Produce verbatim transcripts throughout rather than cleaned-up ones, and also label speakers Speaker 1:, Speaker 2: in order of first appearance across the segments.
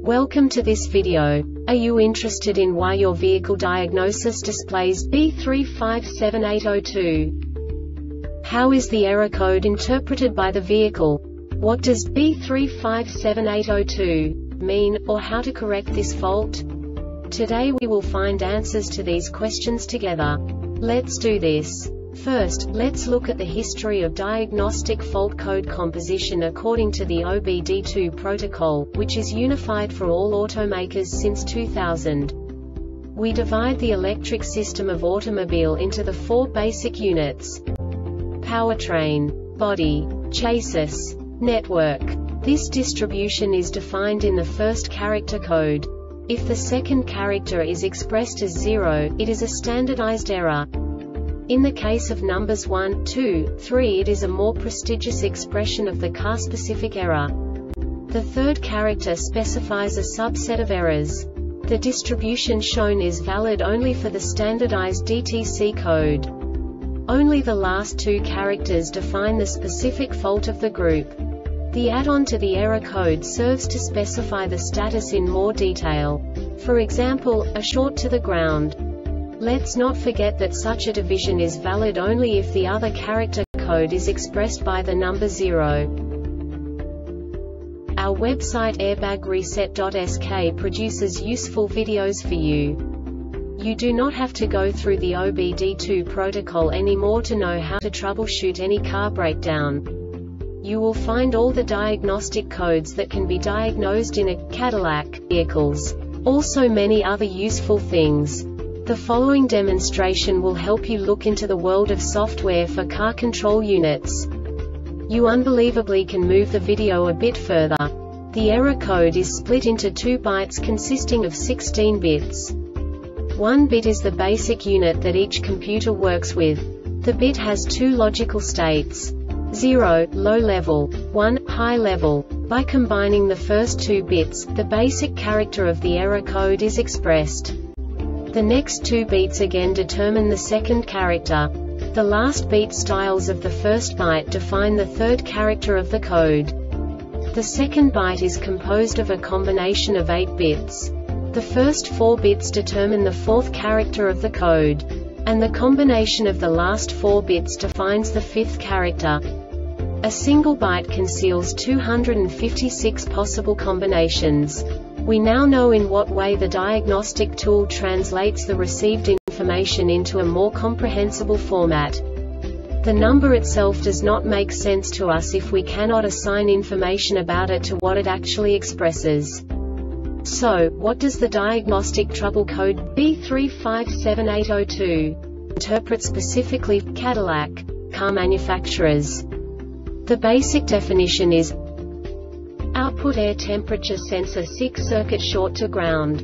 Speaker 1: Welcome to this video. Are you interested in why your vehicle diagnosis displays B three five seven eight zero two? How is the error code interpreted by the vehicle? What does B three five seven eight zero two mean, or how to correct this fault? Today we will find answers to these questions together. Let's do this. First, let's look at the history of diagnostic fault code composition according to the O B D two protocol, which is unified for all automakers since two thousand. We divide the electric system of automobile into the four basic units: powertrain, body, chassis, network. This distribution is defined in the first character code. If the second character is expressed as zero, it is a standardized error. In the case of numbers one, two, three, it is a more prestigious expression of the car-specific error. The third character specifies a subset of errors. The distribution shown is valid only for the standardized D T C code. Only the last two characters define the specific fault of the group. The add-on to the error code serves to specify the status in more detail. For example, a short to the ground. Let's not forget that such a division is valid only if the other character code is expressed by the number zero. Our website airbag reset dot S K produces useful videos for you. You do not have to go through the O B D two protocol anymore to know how to troubleshoot any car breakdown. You will find all the diagnostic codes that can be diagnosed in a Cadillac vehicles. Also many other useful things. The following demonstration will help you look into the world of software for car control units. You unbelievably can move the video a bit further. The error code is split into two bytes consisting of sixteen bits. One bit is the basic unit that each computer works with. The bit has two logical states: zero, low level, one, high level. By combining the first two bits, the basic character of the error code is expressed. The next two beats again determine the second character. The last beat styles of the first byte define the third character of the code. The second byte is composed of a combination of eight bits. The first four bits determine the fourth character of the code. And the combination of the last four bits defines the fifth character. A single byte conceals two hundred fifty-six possible combinations. We now know in what way the diagnostic tool translates the received information into a more comprehensible format. The number itself does not make sense to us if we cannot assign information about it to what it actually expresses. So, what does the diagnostic trouble code B three five seven eight zero two interpret specifically for Cadillac car manufacturers? The basic definition is output air temperature sensor six circuit short to ground.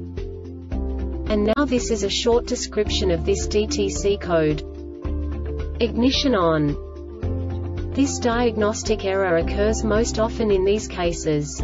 Speaker 1: And now this is a short description of this D T C code. Ignition on. This diagnostic error occurs most often in these cases.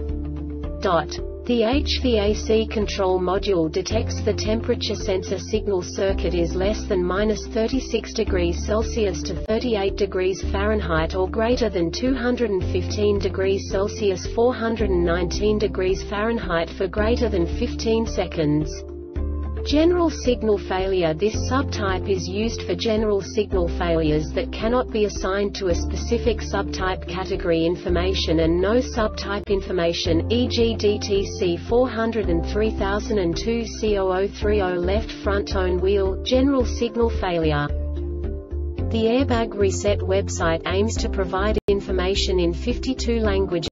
Speaker 1: Dot. The H V A C control module detects the temperature sensor signal circuit is less than minus thirty-six degrees Celsius to thirty-eight degrees Fahrenheit or greater than two hundred fifteen degrees Celsius four hundred nineteen degrees Fahrenheit for greater than fifteen seconds. General signal failure. This subtype is used for general signal failures that cannot be assigned to a specific subtype category information and no subtype information, for example D T C four oh three thousand two C zero zero three zero left front tone wheel, general signal failure. The Airbag Reset website aims to provide information in fifty-two languages.